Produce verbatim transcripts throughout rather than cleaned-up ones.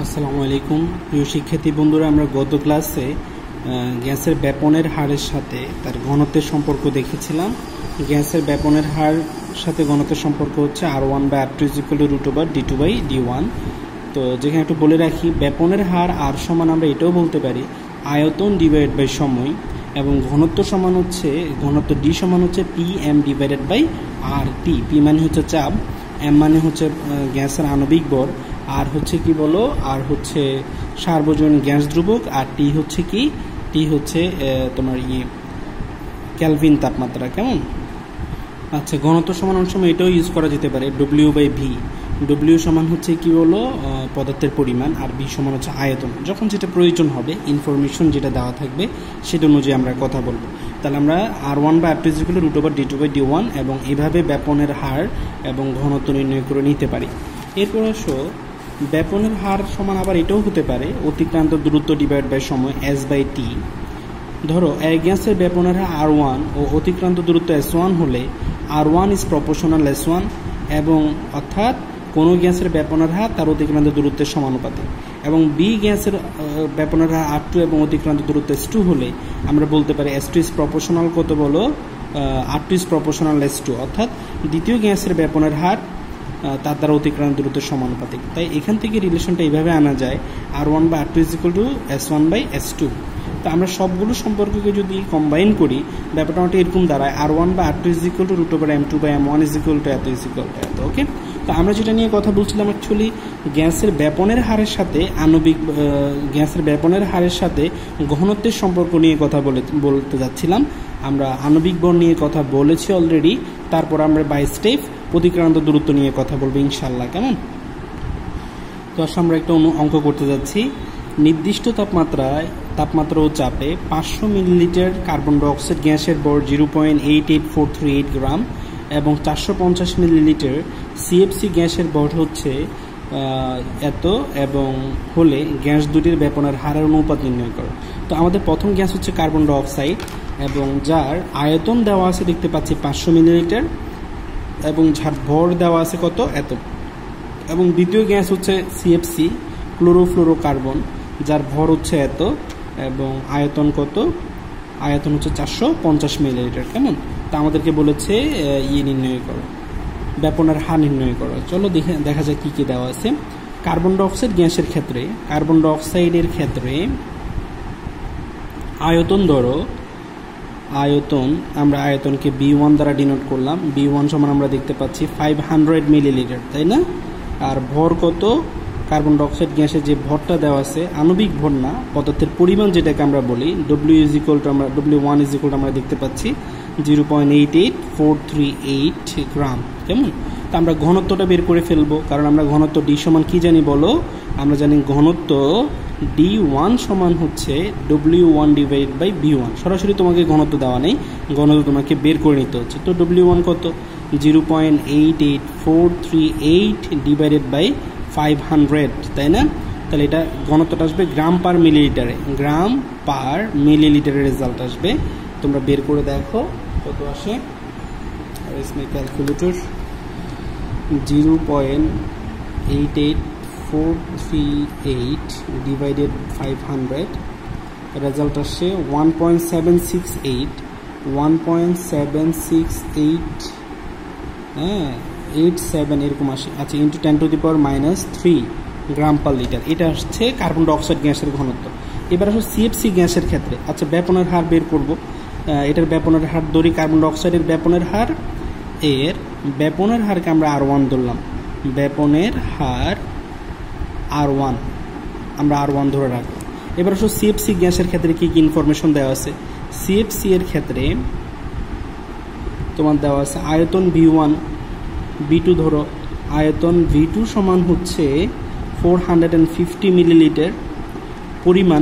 আসসালামু আলাইকুম প্রিয় শিক্ষার্থী বন্ধুরা, আমরা গত ক্লাসে গ্যাসের ব্যাপনের হারের সাথে তার ঘনত্বের সম্পর্ক দেখেছিলাম। গ্যাসের ব্যাপনের হার সাথে ঘনত্বের সম্পর্ক হচ্ছে R one by R two is equal to root over D two by D one. তো যেখানে একটু বলে রাখি, ব্যাপনের হার আর সমান আমরা এটাও বলতে পারি আয়তন ডিভাইডেড বাই সময়, এবং ঘনত্ব সমান হচ্ছে ঘনত্ব ডি সমান হচ্ছে P M divided by R T. পি মানে হচ্ছে চাপ, এম মানে হচ্ছে গ্যাসের আণবিক ভর, আর হচ্ছে কি বলো আর হচ্ছে সার্বজনীন গ্যাস ধ্রুবক, আর টি হচ্ছে কি টি হচ্ছে তোমার ইয়ে ক্যালভিন তাপমাত্রা। কেমন? আচ্ছা, ঘনত্ব সমান অনেক সময় এটাও ইউজ করা যেতে পারে ডব্লিউ বাই ভি। ডব্লিউ সমান হচ্ছে কি বলো পদার্থের পরিমাণ, আর ভি সমান হচ্ছে আয়তন। যখন যেটা প্রয়োজন হবে, ইনফরমেশন যেটা দেওয়া থাকবে সেটা অনুযায়ী আমরা কথা বলবো। তাহলে আমরা R one by R two is equal to root over D two by D one এবং এভাবে ব্যাপনের হার এবং ঘনত্ব নির্ণয় করে নিতে পারি। এরপর আসো, ব্যাপনের হার সমান আবার এটাও হতে পারে অতিক্রান্ত দূরত্ব ডিভাইড বাই সময় এস বাই টি। ধরো এক গ্যাসের ব্যাপনের হার আর ওয়ান ও অতিক্রান্ত দূরত্ব এস ওয়ান হলে R one is proportional S one, এবং অর্থাৎ কোনো গ্যাসের ব্যাপনের হার তার অতিক্রান্ত দূরত্বের সমানুপাতিক। এবং বি গ্যাসের ব্যাপনের হার আর টু এবং অতিক্রান্ত দূরত্ব এস টু হলে আমরা বলতে পারি এস টু ইজ প্রপোর্শনাল কত বলো R two is proportional S two, অর্থাৎ দ্বিতীয় গ্যাসের ব্যাপনের হার তার দ্বারা অতিক্রান্ত দূরত্বের সমানুপাতিক। তাই এখান থেকে রিলেশনটা এইভাবে আনা যায় R one by R two is equal to S one by S two. তো আমরা সবগুলো সম্পর্ককে যদি কম্বাইন করি, ব্যাপারটা এরকম দাঁড়ায় R one by R two is equal to root over M two by M one is equal to এত ইজ ইকুয়াল টু এত। ওকে, তো আমরা যেটা নিয়ে কথা বলছিলাম অ্যাকচুয়ালি গ্যাসের ব্যাপনের হারের সাথে আণবিক গ্যাসের ব্যাপনের হারের সাথে ঘনত্বের সম্পর্ক নিয়ে কথা বলে বলতে যাচ্ছিলাম। আমরা আণবিক ভর নিয়ে কথা বলেছি অলরেডি, তারপর আমরা বাই স্টেপ অতিক্রান্ত দূরত্ব নিয়ে কথা বলবো ইনশাল্লাহ। কেমন? তো আসলে আমরা একটা অঙ্ক করতে যাচ্ছি। নির্দিষ্ট তাপমাত্রায় তাপমাত্রা ও চাপে পাঁচশো মিলিলিটার কার্বন ডাইঅক্সাইড গ্যাসের ভর zero point eight eight four three eight gram এবং চারশো পঞ্চাশ মিলিলিটার সিএফসি গ্যাসের ভর হচ্ছে এত এবং হলে গ্যাস দুটির ব্যাপনের হারের অনুপাত নির্ণয় করো। তো আমাদের প্রথম গ্যাস হচ্ছে কার্বন ডাইঅক্সাইড, এবং যার আয়তন দেওয়া আছে দেখতে পাচ্ছি পাঁচশো মিলিলিটার, এবং যার ভর দেওয়া আছে কত এত। এবং দ্বিতীয় গ্যাস হচ্ছে সিএফসি ক্লোরোফ্লোরোকার্বন, যার ভর হচ্ছে এত এবং আয়তন কত, আয়তন হচ্ছে চারশো পঞ্চাশ মিলিলিটার। কেমন? তা আমাদেরকে বলেছে ইয়ে নির্ণয় করো, ব্যাপনের হার নির্ণয় করো। চলো দেখে দেখা যায় কি কি দেওয়া আছে। কার্বন ডাইঅক্সাইড গ্যাসের ক্ষেত্রে কার্বন ডাইঅক্সাইডের ক্ষেত্রে আয়তন ধরো আয়তন আমরা আয়তনকে বি ওয়ান দ্বারা ডিনোট করলাম। বি ওয়ান সমান আমরা দেখতে পাচ্ছি ফাইভ হান্ড্রেড মিলিলিটার, তাই না? আর ভর কত? কার্বন ডাইঅক্সাইড গ্যাসের যে ভরটা দেওয়া আছে আণবিক ভর না, পদার্থের পরিমাণ যেটাকে আমরা বলি ডব্লিউ ইজ ইকুয়াল টু আমরা W one is equal to আমরা দেখতে পাচ্ছি zero point eight eight four three eight gram. কেমন? তা আমরা ঘনত্বটা বের করে ফেলবো, কারণ আমরা ঘনত্ব ডি সমান কি জানি বলো? আমরা জানি ঘনত্ব ডি ওয়ান সমান হচ্ছে W one divide by V one. সরাসরি তোমাকে ঘনত্ব দেওয়া নেই, ঘনত্ব তোমাকে বের করে নিতে হচ্ছে। তো ডব্লিউ ওয়ান কত? Zero point eight eight four three eight divided by five hundred, তাই না? তাহলে এটা ঘনত্বটা আসবে গ্রাম পার মিলিলিটারে, গ্রাম পার মিলিলিটারের রেজাল্ট আসবে। তোমরা বের করে দেখো কত আসে। Calculator zero point eight eight four three eight divided five hundred, result আসছে one point seven six eight one point seven six eight হ্যাঁ এইট সেভেন এরকম আসে। আচ্ছা, into ten to the power minus three gram per litre. এটা আসছে carbon dioxide গ্যাসের ঘনত্ব। এবার আসলে সিএফসি গ্যাসের ক্ষেত্রে আচ্ছা ব্যাপনের হার বের করব। এটার ব্যাপনের হার ধরি, কার্বন ডাইঅক্সাইডের ব্যাপনের হার, এর ব্যাপনের হারকে আমরা আর ওয়ান ধরলাম। ব্যাপনের হার আর ওয়ান আমরা আর ওয়ান ধরে রাখবো। এবার আসলে সিএফসি গ্যাসের ক্ষেত্রে কি কি ইনফরমেশন দেওয়া আছে? সিএফসি এর ক্ষেত্রে তোমার দেওয়া আছে আয়তন ভি ওয়ান, বি টু ধরো, আয়তন ভি টু সমান হচ্ছে four hundred and fifty millilitre. পরিমাণ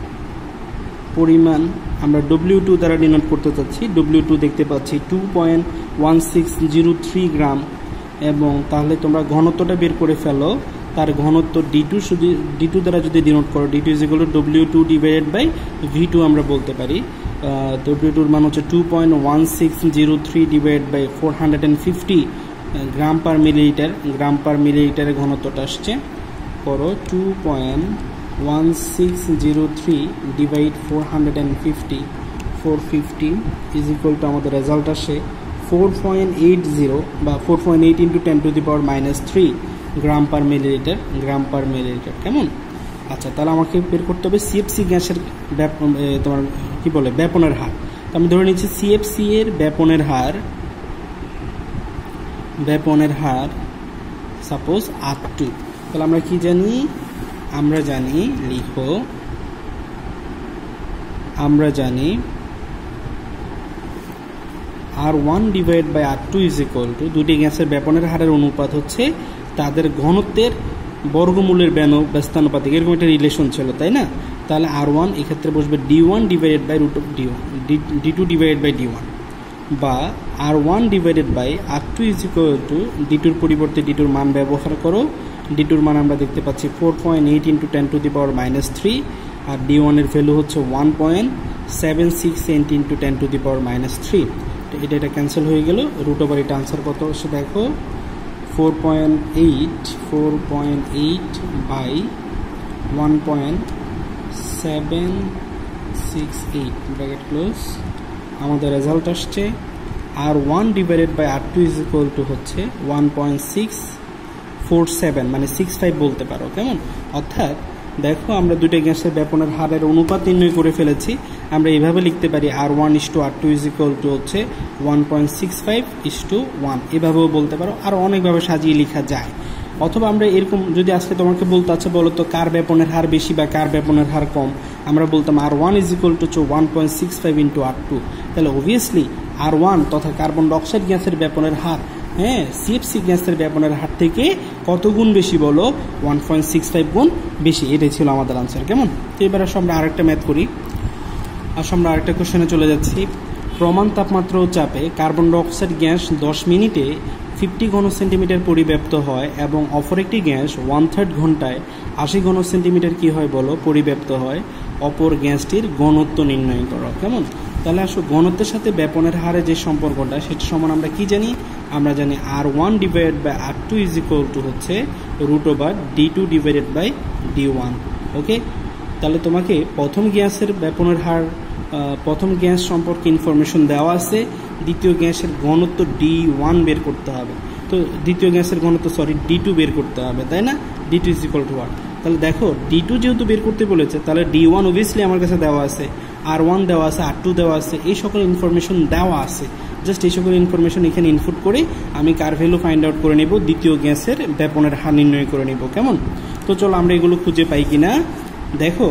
পরিমাণ আমরা ডব্লিউ টু দ্বারা ডিনোট করতে চাচ্ছি। ডব্লিউ টু দেখতে পাচ্ছি two point one six zero three gram, এবং তাহলে তোমরা ঘনত্বটা বের করে ফেলো। তার ঘনত্ব ডি টু শুধু ডি টু দ্বারা যদি ডিনোট করো, D two is equal to W two divided by V two আমরা বলতে পারি। ডব্লিউ টুর মান হচ্ছে two point one six zero three divide by four hundred and fifty gram per millilitre. Gram per মিলিলিটারের ঘনত্বটা আসছে করো two point one six zero three divide four hundred and fifty four fifty is equal to আমাদের result আসে four point eight zero বা four point eight into ten to the power minus three gram per millilitre gram per millilitre. কেমন? আচ্ছা, তাহলে আমাকে বের করতে হবে সিএফসি গ্যাসের তোমার কি বলে ব্যাপনের হার। তো আমি ধরে নিচ্ছি সিএফসি এর ব্যাপনের হার ব্যাপনের হার সাপোজ আর টু। তাহলে আমরা কি জানি? আমরা জানি লিখো আমরা জানি R one divide by R two is equal to দুটি গ্যাসের ব্যাপনের হারের অনুপাত হচ্ছে তাদের ঘনত্বের বর্গমূলের ব্যস্তানুপাতিক, এরকম একটা রিলেশন ছিল, তাই না? তাহলে আর ওয়ান এক্ষেত্রে বসবে D one divided by root of D one D two divided by D one, বা R one divided by R two is equal to D টুর পরিবর্তে ডি টুর মান ব্যবহার করো। ডি টুর মান আমরা দেখতে পাচ্ছি four point eight into ten to the power minus three, আর ডি ওয়ানের ভ্যালু হচ্ছে one point seven six eight into ten to the power minus three. এটা এটা ক্যান্সেল হয়ে গেল। রুট ওভার এটা আনসার কত হচ্ছে দেখো four point eight four point eight by one point seven six eight bracket close. আমাদের রেজাল্ট আসছে R one divided by R two is equal to হচ্ছে one point six four seven মানে six five বলতে পারো। কেমন? অর্থাৎ দেখো আমরা দুইটা গ্যাসের ব্যাপনের হারের অনুপাত নির্ণয় করে ফেলেছি। আমরা এইভাবে লিখতে পারি R one is to R two is equal to হচ্ছে one point six five is to one, এভাবেও বলতে পারো, আর অনেকভাবে সাজিয়ে লেখা যায়। অথবা আমরা এরকম যদি আজকে তোমাকে বলতে আছে বলো তো কার ব্যাপনের হার বেশি বা কার ব্যাপনের হার কম, আমরা বলতাম R one is equal to হচ্ছে one point six five into R two. তাহলে অবভিয়াসলি আর ওয়ান তথা কার্বন ডাইঅক্সাইড গ্যাসের ব্যাপনের হার হ্যাঁ সিএফসি গ্যাসের ব্যাপনের হার থেকে কত গুণ বেশি বলো? ওয়ান পয়েন্ট সিক্স ফাইভ গুণ বেশি। এটাই ছিল আমাদের আনসার। কেমন? তো এবার আসলে আমরা আরেকটা ম্যাথ করি। আসলে আমরা আরেকটা কোশ্চেনে চলে যাচ্ছি। প্রমাণ তাপমাত্রা ও চাপে কার্বন ডাইঅক্সাইড গ্যাস দশ মিনিটে ফিফটি ঘন সেন্টিমিটার পরিব্যাপ্ত হয় এবং অপর একটি গ্যাস ওয়ান থার্ড ঘন্টায় আশি ঘন সেন্টিমিটার কি হয় বলো পরিব্যাপ্ত হয়। অপর গ্যাসটির ঘনত্ব নির্ণয় করো। কেমন? তাহলে আসলে ঘনত্বের সাথে ব্যাপনের হারে যে সম্পর্কটা সেটা সমান আমরা কি জানি? আমরা জানি R one divided by R two is equal to হচ্ছে root over D two divided by D one. Okay, তাহলে তোমাকে প্রথম গ্যাসের ব্যাপনের হার প্রথম গ্যাস সম্পর্কে ইনফরমেশন দেওয়া আছে, দ্বিতীয় গ্যাসের ঘনত্ব ডি ওয়ান বের করতে হবে। তো দ্বিতীয় গ্যাসের ঘনত্ব সরি ডি টু বের করতে হবে, তাই না? D two is equal to one. তাহলে দেখো ডি টু যেহেতু বের করতে বলেছে তাহলে ডি ওয়ান অবভিয়াসলি আমার কাছে দেওয়া আছে, আর ওয়ান দেওয়া আছে, আর টু দেওয়া আছে, এই সকল ইনফরমেশন দেওয়া আছে। জাস্ট এই সকল ইনফরমেশন এখানে ইনপুট করে আমি কার ভ্যালু ফাইন্ড আউট করে নেব, দ্বিতীয় গ্যাসের ব্যাপনের হার নির্ণয় করে নেব। কেমন? তো চলো আমরা এগুলো খুঁজে পাই কিনা দেখো।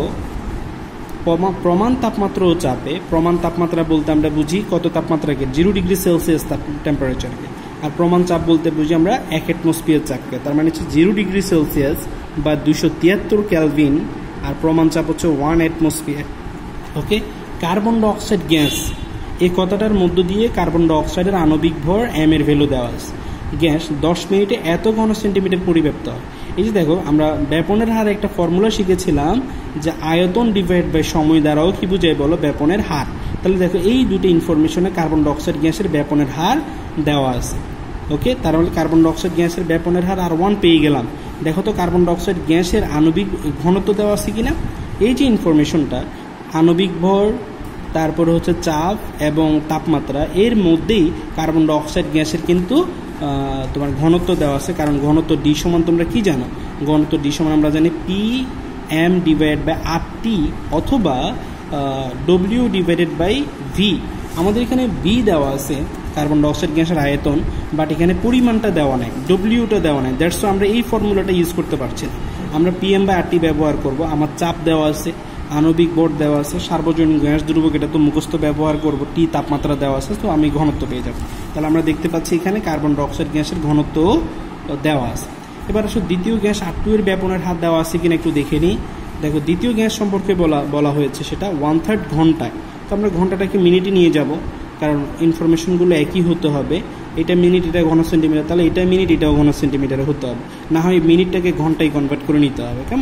প্রমাণ তাপমাত্রা ও চাপে, প্রমাণ তাপমাত্রা বলতে আমরা বুঝি কত তাপমাত্রাকে? জিরো ডিগ্রি সেলসিয়াস টেম্পারেচারকে। আর প্রমাণ চাপ বলতে বুঝি আমরা এক অ্যাটমসফিয়ার চাপকে। তার মানে হচ্ছে জিরো ডিগ্রি সেলসিয়াস বা দুইশো তিয়াত্তর ক্যালভিন, আর প্রমাণ চাপ হচ্ছে one atmosphere. Okay, carbon dioxide gas এই কথাটার মধ্য দিয়ে কার্বন ডাইঅক্সাইডের আণবিক ভর এম এর ভ্যালু দেওয়া আছে। গ্যাস দশ মিনিটে এত ঘন সেন্টিমিটার পরিব্যাপ্ত হয়। এই যে দেখো আমরা ব্যাপনের হার একটা ফর্মুলা শিখেছিলাম যে আয়তন ডিভাইড বাই সময় দ্বারাও কি বোঝায় বলো ব্যাপনের হার। তাহলে দেখো এই দুটো ইনফরমেশনে কার্বন ডাইঅক্সাইড গ্যাসের ব্যাপনের হার দেওয়া আছে। ওকে, তার মানে কার্বন ডাইঅক্সাইড গ্যাসের ব্যাপনের হার আর ওয়ান পেয়ে গেলাম। দেখো তো কার্বন ডাইঅক্সাইড গ্যাসের আণবিক ঘনত্ব দেওয়া আছে কিনা। এই যে ইনফরমেশনটা আণবিক ভর, তারপরে হচ্ছে চাপ এবং তাপমাত্রা, এর মধ্যেই কার্বন ডাইঅক্সাইড গ্যাসের কিন্তু তোমার ঘনত্ব দেওয়া আছে। কারণ ঘনত্ব ডি সমান তোমরা কি জানো? ঘনত্ব ডি সমান আমরা জানি P M divided by R T অথবা ডব্লিউ ডিভাইডেড বাই ভি। আমাদের এখানে বি দেওয়া আছে কার্বন ডাইঅক্সাইড গ্যাসের আয়তন, বাট এখানে পরিমাণটা দেওয়া নাই, ডব্লিউটা দেওয়া নাই। দ্যাটস আমরা এই ফর্মুলাটা ইউজ করতে পারছি না। আমরা P M by R T ব্যবহার করব। আমার চাপ দেওয়া আছে, আণবিক ভর দেওয়া আছে, সার্বজনীন গ্যাস দ্রব্যক এটা তো মুখস্থ ব্যবহার করব, টি তাপমাত্রা দেওয়া আছে, তো আমি ঘনত্ব পেয়ে যাব। তাহলে আমরা দেখতে পাচ্ছি এখানে কার্বন ডাইঅক্সাইড গ্যাসের ঘনত্ব দেওয়া আছে। এবার আসলে দ্বিতীয় গ্যাস আর টু এর ব্যাপনের হার দেওয়া আছে কিনা একটু দেখে নিই। দেখো দ্বিতীয় গ্যাস সম্পর্কে বলা বলা হয়েছে সেটা ওয়ান থার্ড ঘন্টায়। তো আমরা ঘন্টাটাকে মিনিটে নিয়ে যাব, কারণ ইনফরমেশনগুলো একই হতে হবে। এটা মিনিট, এটা ঘন সেন্টিমিটার, তাহলে এটা মিনিট, এটাও ঘন সেন্টিমিটারে হতে হবে, না হয় মিনিটটাকে ঘন্টায় কনভার্ট করে নিতে হবে। কেমন?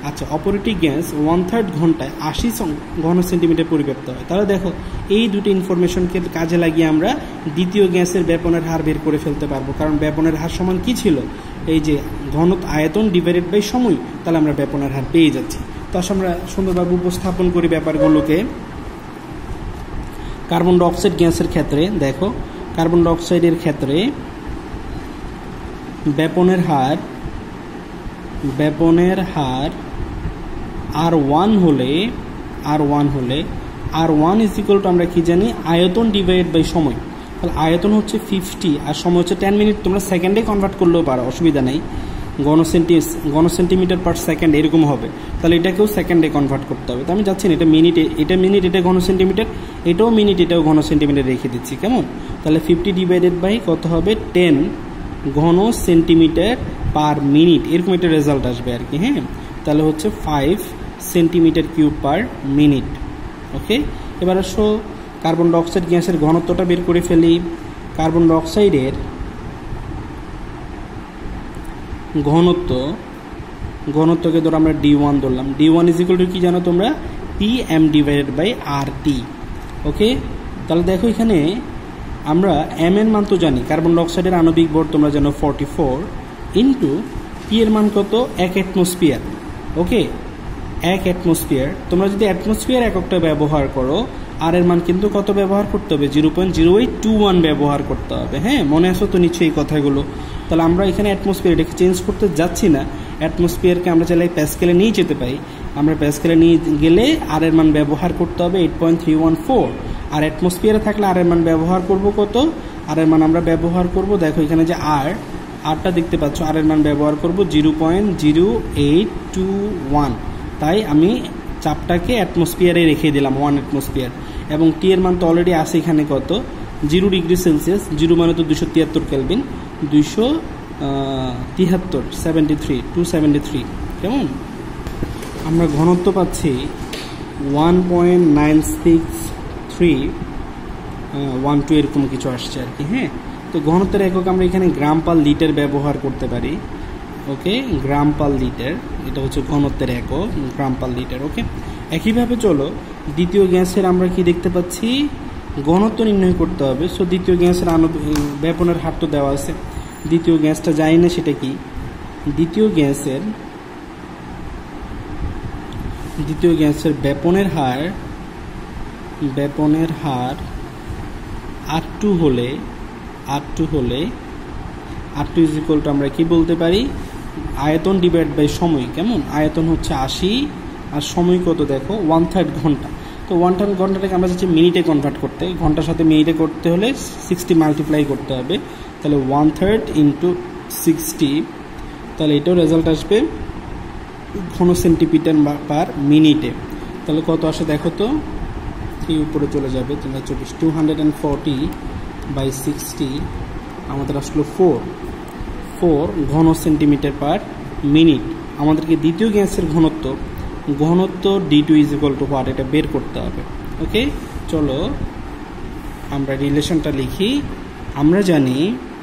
আচ্ছা, অপর একটি গ্যাস ওয়ান থার্ড ঘন্টায় আশি ঘন সেন্টিমিটার পরিব্যাপ্ত হয়। তাহলে দেখো এই দুটি ইনফরমেশনকে কাজে লাগিয়ে আমরা দ্বিতীয় গ্যাসের ব্যাপনের হার বের করে ফেলতে পারবো, কারণ ব্যাপনের হার সমান কি ছিল, এই যে ঘনত্ব আয়তন ডিভাইডেড বাই সময়, তাহলে আমরা ব্যাপনের হার পেয়ে যাচ্ছি। তো আসলে আমরা সুন্দরভাবে উপস্থাপন করি ব্যাপারগুলোকে। কার্বন ডাইঅক্সাইড গ্যাসের ক্ষেত্রে দেখো, কার্বন ডাইঅক্সাইডের ক্ষেত্রে ব্যাপনের হার ব্যাপনের হার আর ওয়ান হলে আর ওয়ান হলে R one is equal to আমরা কি জানি, আয়তন ডিভাইড বাই সময়। তাহলে আয়তন হচ্ছে ফিফটি আর সময় হচ্ছে টেন মিনিট। তোমরা সেকেন্ডে কনভার্ট করলেও পারো, অসুবিধা নেই। ঘন সেন্টি ঘন সেন্টিমিটার পার সেকেন্ড এরকম হবে, তাহলে এটাকেও সেকেন্ডে কনভার্ট করতে হবে। তো আমি যাচ্ছি না, এটা মিনিটে, এটা মিনিট, এটা ঘন সেন্টিমিটার, এটাও মিনিট, এটাও ঘন সেন্টিমিটার রেখে দিচ্ছি, কেমন? তাহলে ফিফটি ডিভাইডেড বাই কত হবে, টেন ঘন সেন্টিমিটার পার মিনিট, এরকম একটা রেজাল্ট আসবে আর কি। হ্যাঁ, তাহলে হচ্ছে five centimetre cube per minute. Okay, এবার আসো কার্বন ডাইঅক্সাইড গ্যাসের ঘনত্বটা বের করে ফেলি। কার্বন ডাইঅক্সাইডের ঘনত্ব ঘনত্বকে ধরো আমরা ডি ওয়ান ধরলাম। D one is equal to কি জানো তোমরা, P M divided by R T. Okay, তাহলে দেখো এখানে আমরা এম এর মান তো জানি, কার্বন ডাইঅক্সাইডের আণবিক ভর তোমরা জানো ফর্টি ফোর, ইন্টু পি এর মান কত, এক অ্যাটমসফিয়ার। ওকে, এক অ্যাটমসফিয়ার। তোমরা যদি অ্যাটমসফিয়ার এককটা ব্যবহার করো, আর এর মান কিন্তু কত ব্যবহার করতে হবে, zero point zero eight two one ব্যবহার করতে হবে। হ্যাঁ, মনে আসো তো নিশ্চয়ই এই কথাগুলো। তাহলে আমরা এখানে অ্যাটমসফিয়ার এটাকে চেঞ্জ করতে যাচ্ছি না, অ্যাটমসফিয়ারকে আমরা চাইলে প্যাসকেলে নিয়ে যেতে পারি। আমরা প্যাসকেলে নিয়ে গেলে আর এর মান ব্যবহার করতে হবে eight point three one four, আর অ্যাটমসফিয়ারে থাকলে আর এর মান ব্যবহার করব কত, আর এর মান আমরা ব্যবহার করব, দেখো এখানে যে আর আরটা দেখতে পাচ্ছ, আর এর মান ব্যবহার করব zero point zero eight two one. তাই আমি চাপটাকে অ্যাটমসফিয়ারে রেখে দিলাম, ওয়ান অ্যাটমসফিয়ার। এবং টি এর মান তো অলরেডি আছে এখানে কত, জিরো ডিগ্রি সেলসিয়াস, জিরো মানে তো দুশো তিয়াত্তর কেলভিন, দুইশো তিয়াত্তর seventy three two seventy three কেমন? আমরা ঘনত্ব পাচ্ছি one point nine six three one two এরকম কিছু আসছে আর কি। হ্যাঁ, তো ঘনত্বের একক আমরা এখানে গ্রাম পার লিটার ব্যবহার করতে পারি। ওকে, গ্রাম পার লিটার, এটা হচ্ছে ঘনত্বের একক, গ্রাম পার লিটার। ওকে, একইভাবে চলো দ্বিতীয় গ্যাসের আমরা কি দেখতে পাচ্ছি, ঘনত্ব নির্ণয় করতে হবে। সো দ্বিতীয় গ্যাসের আণবিক ব্যাপনের হার তো দেওয়া আছে, দ্বিতীয় গ্যাসটা জানি না সেটা কি। দ্বিতীয় গ্যাসের দ্বিতীয় গ্যাসের ব্যাপনের হার ব্যাপনের হার আর টু হলে আর টু হলে R two is equal to আমরা কি বলতে পারি, আয়তন ডিভাইড বাই সময়। কেমন? আয়তন হচ্ছে আশি আর সময় কত দেখো, ওয়ান থার্ড ঘন্টা। তো ওয়ান থার্ড ঘন্টাটাকে আমরা চাচ্ছি মিনিটে কনভার্ট করতে, ঘন্টার সাথে মিনিটে করতে হলে সিক্সটি মাল্টিপ্লাই করতে হবে। তাহলে ওয়ান থার্ড ইন্টু সিক্সটি, তাহলে এটাও রেজাল্ট আসবে ঘন সেন্টিমিটার পার মিনিটে। তাহলে কত আসে দেখো তো, থ্রি উপরে চলে যাবে, তোমরা চব্বিশ, two hundred and forty by sixty আমাদের আসলো ফোর ফোর ঘন সেন্টিমিটার পার মিনিট। আমাদেরকে দ্বিতীয় গ্যাসের ঘনত্ব ঘনত্ব D two is equal to what, এটা বের করতে হবে। ওকে, চলো আমরা রিলেশনটা লিখি। আমরা জানি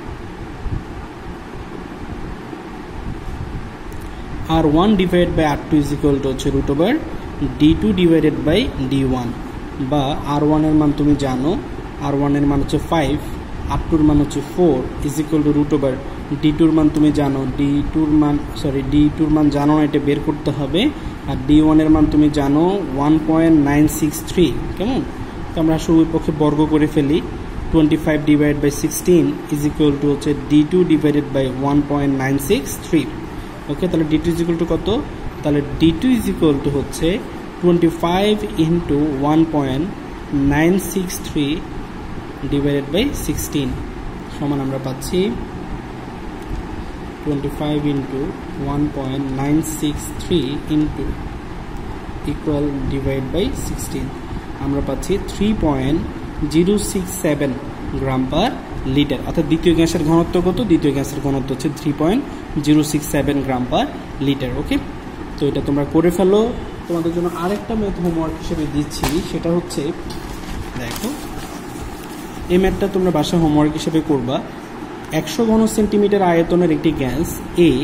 R one divide by R two is equal to হচ্ছে root over D two divided by D one, বা আর ওয়ানের মান তুমি জানো, আর ওয়ানের মান হচ্ছে ফাইভ, আর টুর মান হচ্ছে four, is equal to root over D টুর মান তুমি জানো, ডি টুর মান সরি ডি টুর মান জানো না, এটা বের করতে হবে। আর ডি ওয়ানের মান তুমি জানো one point nine six three. কেমন? তো আমরা শুরুর পক্ষে বর্গ করে ফেলি, twenty five divide by sixteen is equal to হচ্ছে D two divided by one point nine six three. Okay, তাহলে D two is equal to কত, তাহলে D two is equal to হচ্ছে twenty five into one point nine six three divided by sixteen সমান আমরা পাচ্ছি twenty five into one point nine six three into equal divide by sixteen, আমরা পাচ্ছি three point zero six seven gram per litre. অর্থাৎ দ্বিতীয় গ্যাসের ঘনত্ব কত, দ্বিতীয় গ্যাসের ঘনত্ব হচ্ছে three point zero six seven gram per litre. Okay, তো এটা তোমরা করে ফেলো। তোমাদের জন্য আরেকটা ম্যাথ হোমওয়ার্ক হিসেবে দিচ্ছি, সেটা হচ্ছে দেখো, এই ম্যাথটা তোমরা বাসায় হোমওয়ার্ক হিসেবে করবা। একশো ঘন সেন্টিমিটার আয়তনের একটি গ্যাস এ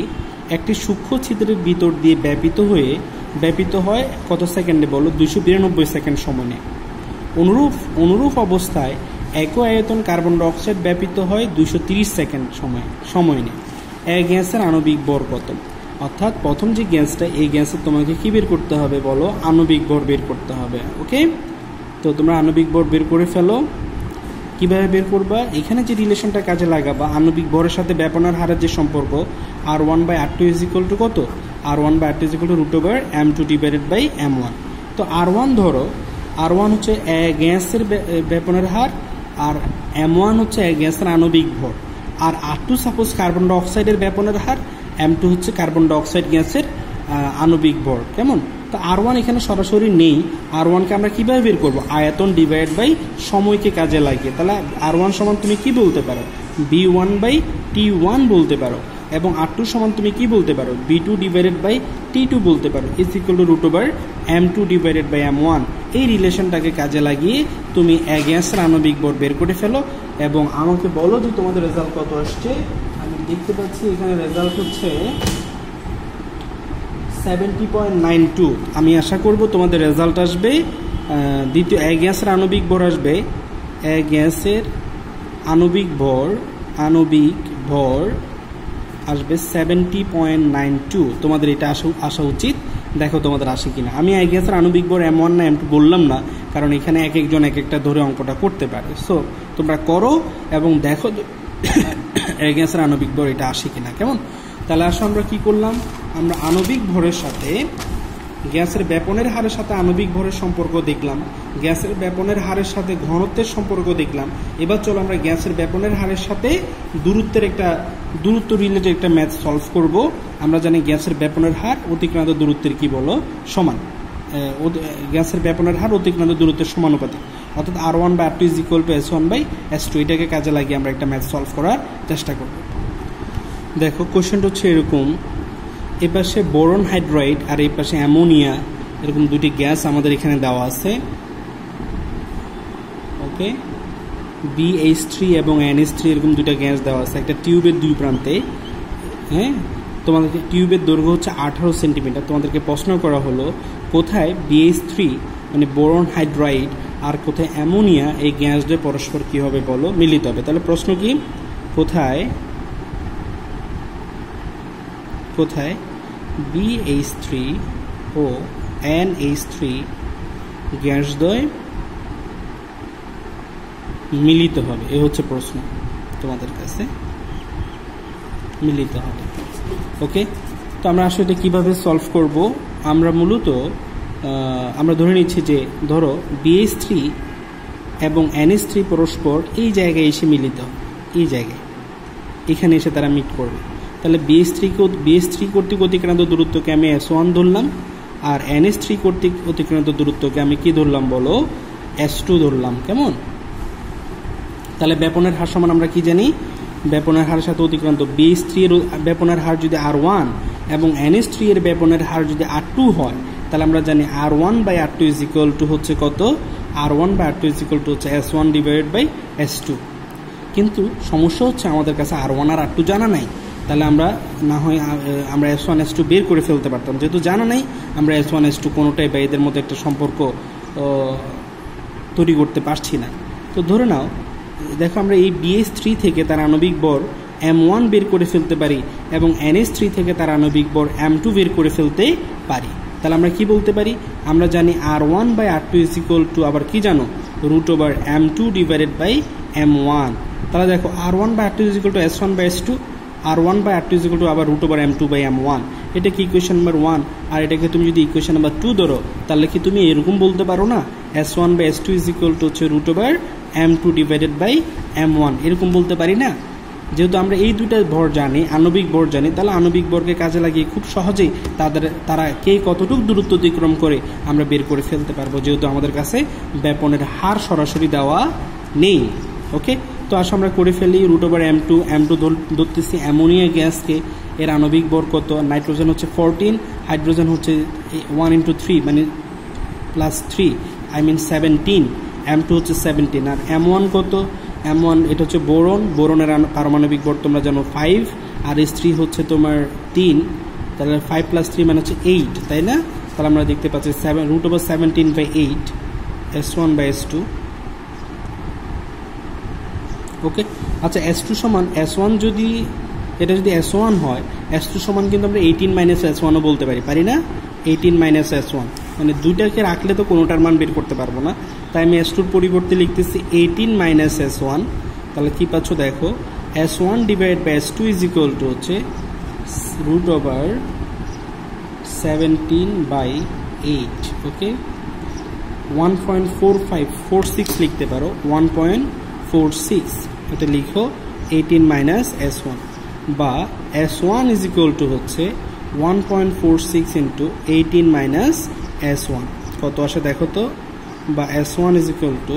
একটি সূক্ষ্ম ছিদ্রের ভিতর দিয়ে ব্যাপিত হয়ে ব্যাপিত হয় কত সেকেন্ডে বলো? দুইশো বিরানব্বই সেকেন্ড সময় নেয়। অনুরূপ অনুরূপ অবস্থায় একই আয়তন কার্বন ডাইঅক্সাইড ব্যাপিত হয় দুইশো তিরিশ সেকেন্ড সময় সময় নেয়। এক গ্যাসের আণবিক ভর কত? অর্থাৎ প্রথম যে গ্যাসটা, এই গ্যাসের তোমাকে কি বের করতে হবে বলো? আণবিক ভর বের করতে হবে। ওকে, তো তোমরা আণবিক ভর বের করে ফেলো। কিভাবে বের করবা? এখানে যে রিলেশনটা কাজে লাগাবা, আণবিক ভরের সাথে ব্যাপনের হারের যে সম্পর্ক, R one by R two is equal to কত? R one by R two is equal to root over M two divided by M one. তো আর ওয়ান ধরো, আর ওয়ান হচ্ছে গ্যাসের ব্যাপনের হার, আর এম ওয়ান হচ্ছে গ্যাসের আণবিক ভর, আর আর টু সাপোজ কার্বন ডাইঅক্সাইডের ব্যাপনের হার, এম টু হচ্ছে কার্বন ডাইঅক্সাইড গ্যাসের আণবিক ভর। কেমন? তো আর ওয়ান এখানে সরাসরি নেই। আর ওয়ানকে আমরা কিভাবে বের করবো? আয়তন ডিভাইড বাই সময়কে কাজে লাগিয়ে। তাহলে আর ওয়ান সমান তুমি কি বলতে পারো? B one by T one বলতে পারো। এবং আর টু সমান তুমি কি বলতে পারো? B two divided by T two বলতে পারো। Is equal to root over M two divided by M one. এই রিলেশনটাকে কাজে লাগিয়ে তুমি এক গ্যাসের আণবিক ভর বের করে ফেলো এবং আমাকে বলো যে তোমাদের রেজাল্ট কত আসছে। আমি দেখতে পাচ্ছি এখানে রেজাল্ট হচ্ছে সেভেন্টি পয়েন্ট নাইন টু। আমি আশা করব তোমাদের রেজাল্ট আসবে দ্বিতীয় এক গ্যাসের আণবিক ভর আসবে এক গ্যাসের আণবিক ভর আণবিক ভর আসবে সেভেন্টি পয়েন্ট নাইন টু। তোমাদের এটা আসা আসা উচিত। দেখো তোমাদের আসে কিনা। আমি এক গ্যাসের আণবিক ভর এম ওয়ান না এম টু বললাম না, কারণ এখানে এক একজন এক একটা ধরে অঙ্কটা করতে পারে। সো তোমরা করো এবং দেখো এক গ্যাসের আণবিক ভর এটা আসে কিনা। কেমন? তাহলে আসো আমরা কি করলাম? আমরা আণবিক ভরের সাথে গ্যাসের ব্যাপনের হারের সাথে আণবিক ভরের সম্পর্ক দেখলাম, গ্যাসের ব্যাপনের হারের সাথে ঘনত্বের সম্পর্ক দেখলাম। এবার চলো আমরা গ্যাসের ব্যাপনের হারের সাথে দূরত্বের একটা দূরত্ব রিলেটেড একটা ম্যাথ সলভ করব। আমরা জানি গ্যাসের ব্যাপনের হার অতিক্রান্ত দূরত্বের কি বলো? সমান। গ্যাসের ব্যাপনের হার অতিক্রান্ত দূরত্বের সমানুপাতিক, অর্থাৎ R one by R two is equal to S one by S two. এটাকে কাজে লাগিয়ে আমরা একটা ম্যাথ সলভ করার চেষ্টা করব। দেখো কোশ্চেনটা হচ্ছে এরকম, এ পাশে বোরন হাইড্রাইড আর এই পাশে অ্যামোনিয়া, এরকম দুটি গ্যাস আমাদের এখানে দেওয়া আছে। ওকে, বি এইচ থ্রি এবং এন এইচ থ্রি এরকম দুইটা গ্যাস দেওয়া আছে একটা টিউবের দুই প্রান্তে। হ্যাঁ, তোমাদেরকে টিউবের দৈর্ঘ্য হচ্ছে আঠারো সেন্টিমিটার। তোমাদেরকে প্রশ্ন করা হলো কোথায় বি এইচ থ্রি মানে বোরন হাইড্রাইড আর কোথায় অ্যামোনিয়া, এই গ্যাসদের পরস্পর কি হবে বলো? মিলিত হবে। তাহলে প্রশ্ন কি? কোথায় কোথায় বি এইচ থ্রি ও এন এইচ থ্রি গ্যাসদ্বয় মিলিত হবে? এ হচ্ছে প্রশ্ন তোমাদের কাছে, মিলিত হবে। ওকে, তো আমরা আসলে এটা কীভাবে সলভ করব? আমরা মূলত আমরা ধরে নিচ্ছি যে ধরো বি এইচ থ্রি এবং এন এইচ থ্রি পরস্পর এই জায়গায় এসে মিলিত, এই জায়গায় এখানে এসে তারা মিট করবে। তাহলে B H three B H three কর্তৃক অতিক্রান্ত দূরত্বকে আমি এস ওয়ান ধরলাম, আর এন এইচ থ্রি কর্তৃক অতিক্রান্ত দূরত্বকে আমি কি ধরলাম বলো? এস টু ধরলাম। কেমন? তাহলে ব্যাপনের হার সমান আমরা কি জানি? ব্যাপনের হারের সাথে অতিক্রান্ত বি এইচ থ্রি এর ব্যাপনের হার যদি আর ওয়ান এবং এন এইচ থ্রি এর ব্যাপনের হার যদি আর টু হয়, তাহলে আমরা জানি R one by R two is equal to হচ্ছে কত? R one by R two is equal to হচ্ছে S one divided by S two. কিন্তু সমস্যা হচ্ছে আমাদের কাছে আর ওয়ান আর আর টু জানা নাই। তাহলে আমরা না হয় আমরা এস ওয়ান এস টু বের করে ফেলতে পারতাম, যেহেতু জানা নাই আমরা এস ওয়ান এস টু কোনোটাই বা এদের মধ্যে একটা সম্পর্ক তৈরি করতে পারছি না। তো ধরে নাও, দেখো আমরা এই বি এইচ থ্রি থেকে তার আণবিক ভর এম ওয়ান বের করে ফেলতে পারি এবং এন এইচ থ্রি থেকে তার আণবিক ভর এম টু বের করে ফেলতে পারি। তাহলে আমরা কি বলতে পারি? আমরা জানি R one by R two is equal to আবার কি জানো? Root over M two divided by M one. তাহলে দেখো R one by R two is equal to S one by S two, R one by R two is equal to আবার root over M two by M one. এটা কি equation number one. আর এটাকে তুমি যদি equation number two ধরো, তাহলে কি তুমি এরকম বলতে পারো না S one by S two is equal to হচ্ছে root over M two divided by M one, এরকম বলতে পারি না? যেহেতু আমরা এই দুইটা ভর জানি, আণবিক ভর জানি, তাহলে আণবিক ভরকে কাজে লাগিয়ে খুব সহজেই তাদের তারা কে কতটুকু দূরত্ব অতিক্রম করে আমরা বের করে ফেলতে পারবো, যেহেতু আমাদের কাছে ব্যাপনের হার সরাসরি দেওয়া নেই। ওকে, তো আসো আমরা করে ফেলি। Root over M two M two ধরতেছি অ্যামোনিয়া গ্যাসকে, এর আণবিক ভর কত? নাইট্রোজেন হচ্ছে ফোরটিন, হাইড্রোজেন হচ্ছে ওয়ান ইন্টু থ্রি মানে plus three, I mean seventeen, M two হচ্ছে সেভেন্টিন, আর এম ওয়ান কত? এম ওয়ান এটা হচ্ছে বোরন, বোরনের পারমাণবিক ভর তোমরা জানো ফাইভ, আর এস থ্রি হচ্ছে তোমার তিন, তাহলে ফাইভ প্লাস থ্রি মানে হচ্ছে এইট, তাই না? তাহলে আমরা দেখতে পাচ্ছি seven root over seventeen by eight S one by S two. Okay, আচ্ছা এস টু সমান এস ওয়ান, যদি এটা যদি এস ওয়ান হয়, এস টু সমান কিন্তু আমরা এইটিন মাইনাস এস ওয়ানও বলতে পারি, পারি না? এইটিন মাইনাস এস ওয়ান, মানে দুইটাকে রাখলে তো কোনোটার মান বের করতে পারবো না, তাই আমি এস টুর পরিবর্তে লিখতেছি এইটিন মাইনাস এস ওয়ান। তাহলে কী পাচ্ছ দেখো, S one divide by S two is equal to হচ্ছে root over seventeen by eight. Okay, one point four five four six লিখতে পারো, ওয়ান পয়েন্ট ফোর সিক্স, এটা লিখো এইটিন মাইনাস এস ওয়ান, বা S one is equal to হচ্ছে one point four six into eighteen minus S one, কত আসে দেখো তো, বা S one is equal to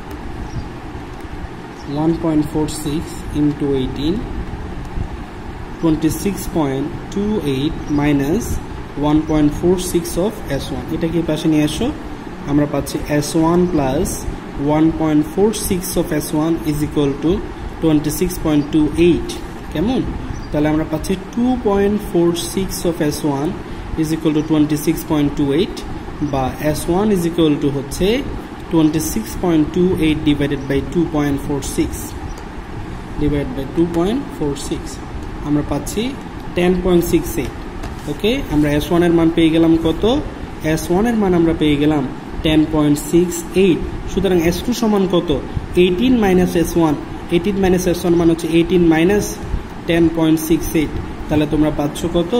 one point four six into eighteen, twenty six point two eight minus one point four six of S one, এটাকে পাশে নিয়ে আসো, আমরা পাচ্ছি S one plus one point four six of S one is equal to twenty six point two eight. কেমন? তাহলে আমরা পাচ্ছি two point four six of S one is equal to twenty six point two eight, বা S one is equal to হচ্ছে twenty six point two eight divided by two point four six divide by two point four six, আমরা পাচ্ছি ten point six eight. Okay, আমরা S ওয়ানের মান পেয়ে গেলাম কত, এস ওয়ানের মান আমরা পেয়ে গেলাম টেন পয়েন্ট সিক্স এইট। সুতরাং এস টু সমান কত, eighteen minus S one, eighteen minus S one মানে হচ্ছে eighteen minus ten point six eight, তাহলে তোমরা পাচ্ছ কত,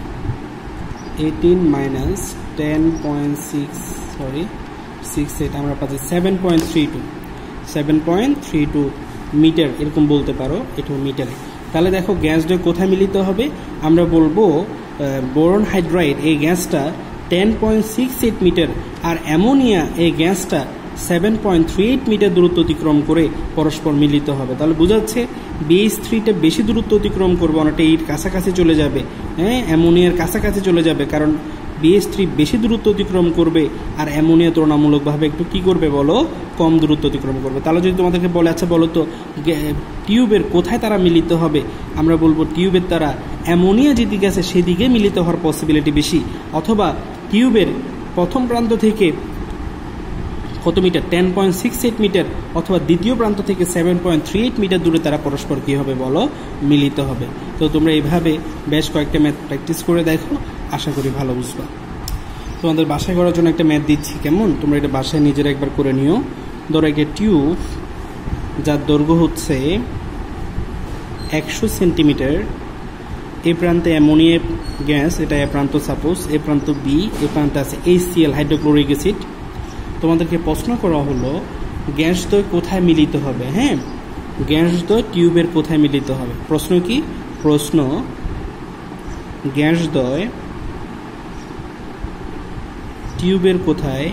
eighteen minus ten point six sorry six eight, আমরা পাচ্ছি seven point three two seven point three two metre, এরকম বলতে পারো, এটা মিটারে। তাহলে দেখো গ্যাস দ্বয় কোথায় মিলিত হবে, আমরা বলবো বোরন হাইড্রাইড এই গ্যাসটা ten point six eight metre, আর অ্যামোনিয়া এই গ্যাসটা seven point three eight metre দূরত্ব অতিক্রম করে পরস্পর মিলিত হবে। তাহলে বোঝাচ্ছে বিএইচ থ্রিটা বেশি দূরত্ব অতিক্রম করবে, অনেকটা এইট কাছাকাছি চলে যাবে, হ্যাঁ অ্যামোনিয়ার কাছাকাছি চলে যাবে, কারণ বিএইচ থ্রি বেশি দূরত্ব অতিক্রম করবে আর অ্যামোনিয়া তুলনামূলকভাবে একটু কি করবে বলো, কম দূরত্ব অতিক্রম করবে। তাহলে যদি তোমাদেরকে বলে আচ্ছা বলো তো টিউবের কোথায় তারা মিলিত হবে, আমরা বলবো টিউবের তারা অ্যামোনিয়া যেদিকে আছে সেদিকে মিলিত হওয়ার পসিবিলিটি বেশি, অথবা টিউবের প্রথম প্রান্ত থেকে কত metre, ten point six eight metre, অথবা দ্বিতীয় প্রান্ত থেকে seven point three eight metre দূরে তারা পরস্পর কী হবে বলো, মিলিত হবে। তো তোমরা এইভাবে বেশ কয়েকটা ম্যাথ প্র্যাকটিস করে দেখো, আশা করি ভালো বুঝবা। তোমাদের বাসায় করার জন্য একটা ম্যাথ দিচ্ছি, কেমন, তোমরা এটা বাসায় নিজেরা একবার করে নিও। ধরো একটা টিউব যার দৈর্ঘ্য হচ্ছে একশো সেন্টিমিটার, এই প্রান্তে অ্যামোনিয়া গ্যাস, এটা এ প্রান্ত সাপোজ, এ প্রান্ত বি, এ প্রান্তে আছে এইচসিএল হাইড্রোক্লোরিক অ্যাসিড। তোমাদেরকে প্রশ্ন করা হলো গ্যাস দ্বয় কোথায় মিলিত হবে, হ্যাঁ গ্যাস দ্বয় টিউবের কোথায় মিলিত হবে। প্রশ্ন কি, প্রশ্ন গ্যাস দ্বয় টিউবের কোথায়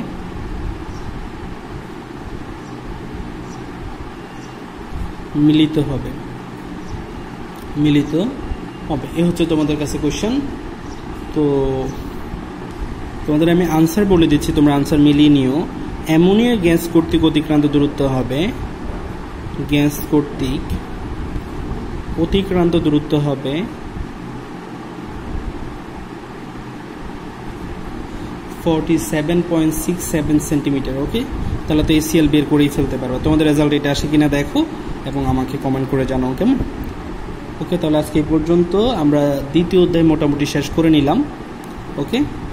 মিলিত হবে, মিলিত হবে, এ হচ্ছে তোমাদের কাছে কোশ্চেন। তো তোমাদের আমি আনসার বলে দিচ্ছি, তোমরা আনসার মিলিয়ে নিও। অ্যামোনিয়া গ্যাস কর্তৃক অতিক্রান্ত দূরত্ব হবে, গ্যাস কর্তৃক অতিক্রান্ত দূরত্ব হবে forty seven point six seven centimetre. Okay, তাহলে তো এসিএল বের করেই ফেলতে পারবো। তোমাদের রেজাল্ট এটা আসে কিনা দেখো এবং আমাকে কমেন্ট করে জানাও, কেমন। ওকে, তাহলে আজকে এই পর্যন্ত আমরা দ্বিতীয় অধ্যায় মোটামুটি শেষ করে নিলাম। ওকে।